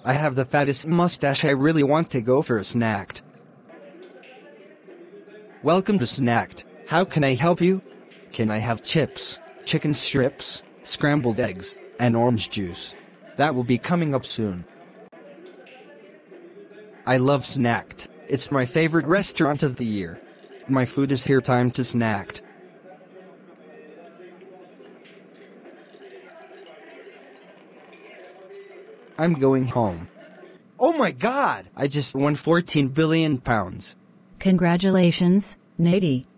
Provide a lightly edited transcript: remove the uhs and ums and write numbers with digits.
I have the fattest mustache. I really want to go for a snack. Welcome to Snacked. How can I help you? Can I have chips, chicken strips, scrambled eggs, and orange juice? That will be coming up soon. I love Snacked. It's my favorite restaurant of the year. My food is here. Time to snack. I'm going home. Oh my god! I just won 14 billion pounds. Congratulations, Nady.